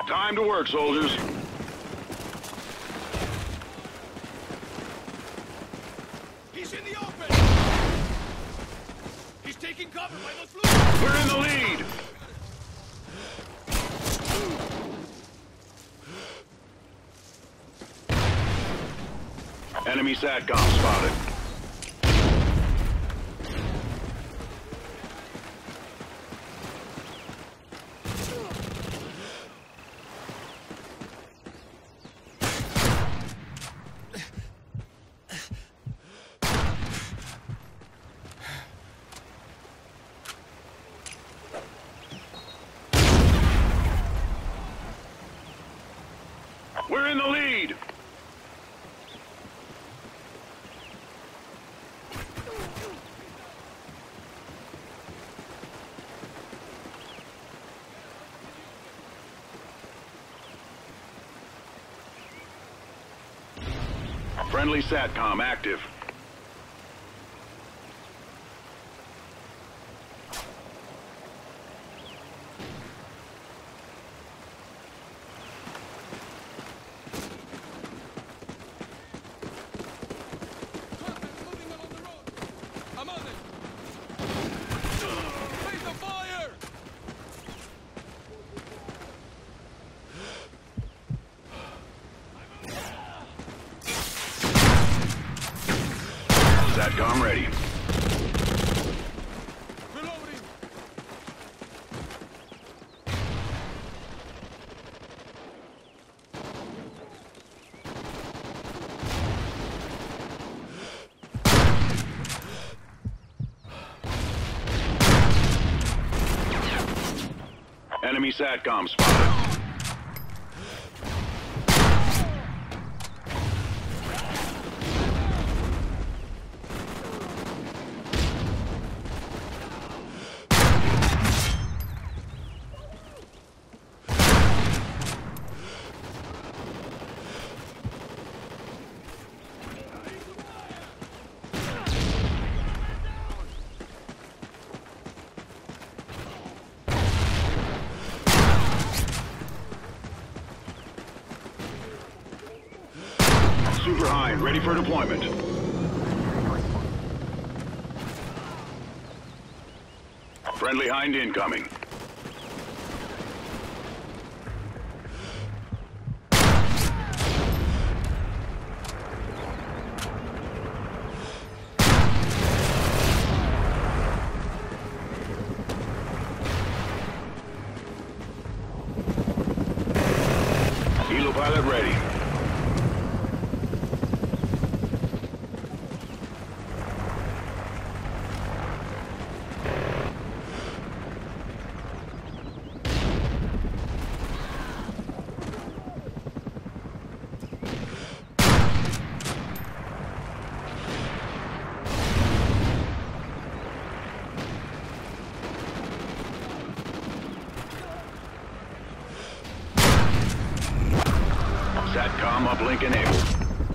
Time to work, soldiers. He's in the open! He's taking cover by those blue... We're in the lead! Enemy SATCOM spotted. We're in the lead! Friendly SATCOM active. I'm on it! Face the fire! SATCOM ready. Reloading! Enemy SATCOM spotted. Super Hind, ready for deployment. Friendly Hind incoming. Helo pilot ready. SATCOM uplink enabled.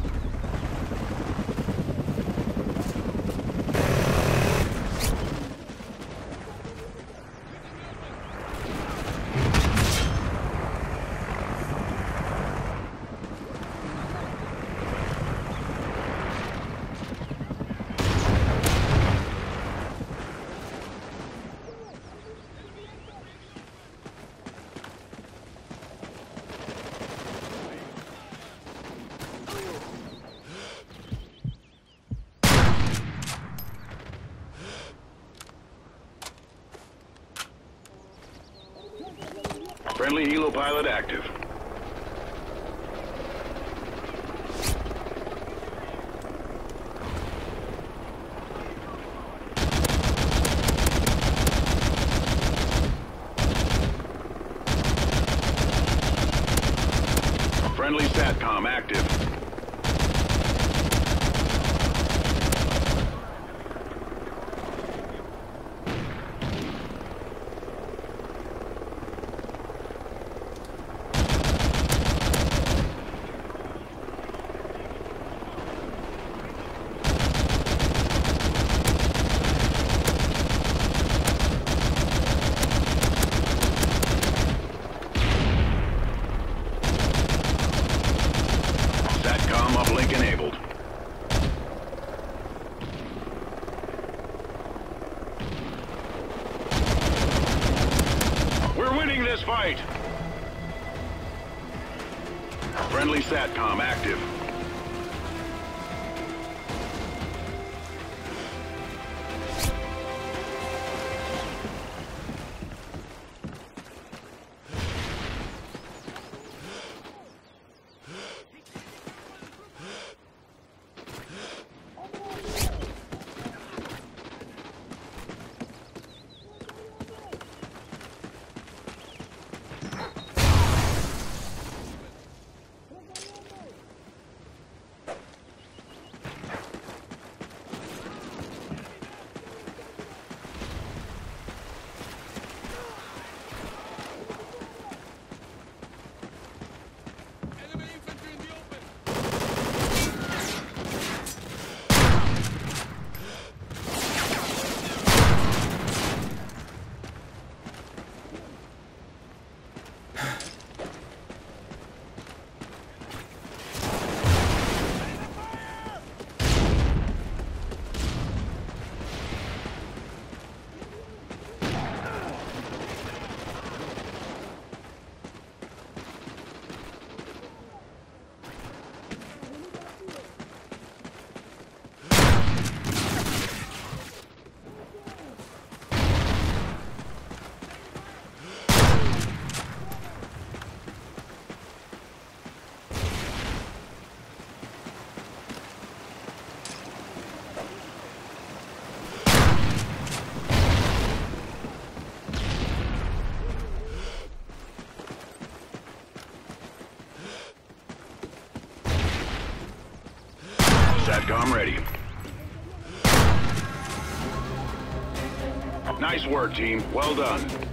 Friendly Helo pilot active. Friendly SATCOM active. this fight. Friendly SATCOM active. Enemy infantry in the open. SATCOM ready. Nice work, team. Well done.